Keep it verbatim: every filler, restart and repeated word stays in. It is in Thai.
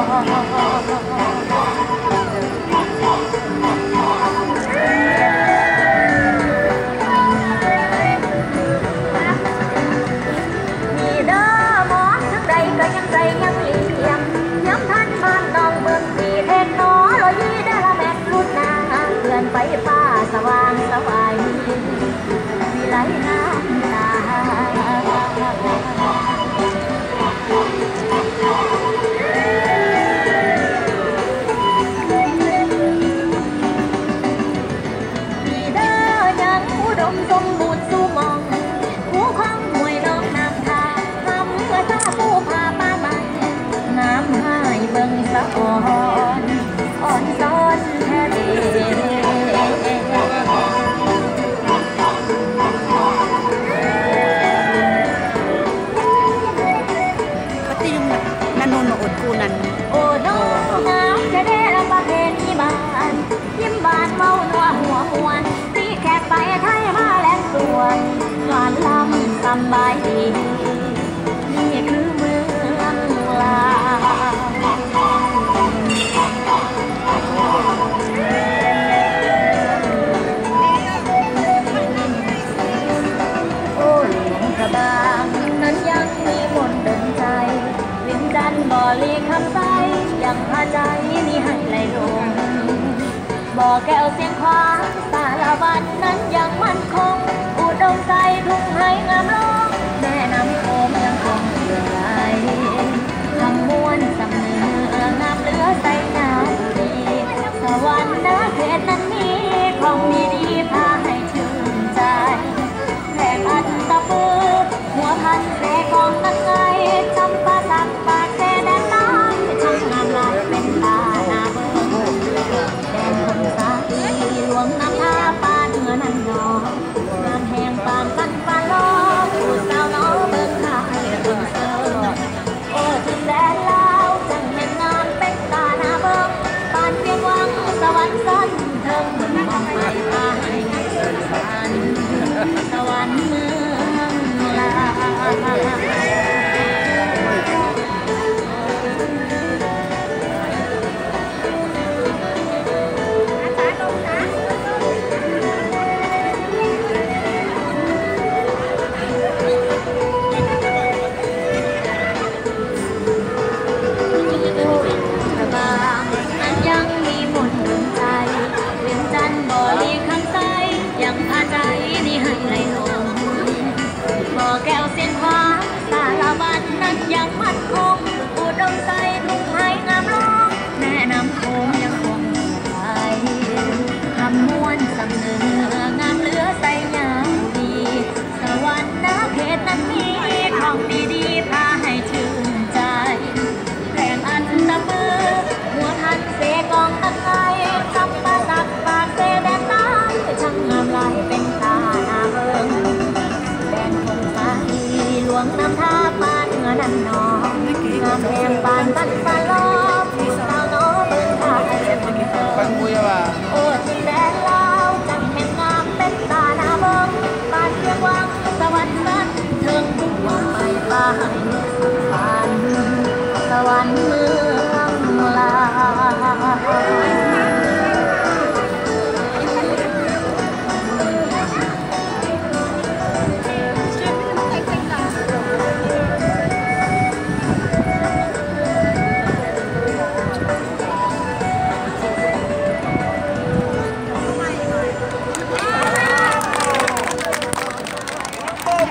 ไปฟ้าสว่างสวายวิไลน้ำตามีเด้อยังอุดมสมบูรณ์สู้มองหูของมวยน้องน้ำทาทำเมื่อตาผู้พาป้ามันน้ำให้เบิ่งสะอ่อนอ่อนซ้อนแท้เดนันนนมาอดกูนันโอ้น้องน้ำจะได้ละประเพณีบ้านยิ้มบานเมาหนัวหัวมวนตีแขกไปไทยมาแลงส่วนหวานลำสบายดีนี่คือเมืองลาวโอ้หลวงพระบางนั้นยังมีมนต์ดลใจวิญญาณบ่ลีคำใสยังพาใจนี่ให้ไหลลงบ่อแก้วเสียงควางสารวันนั้นยังมั่นคง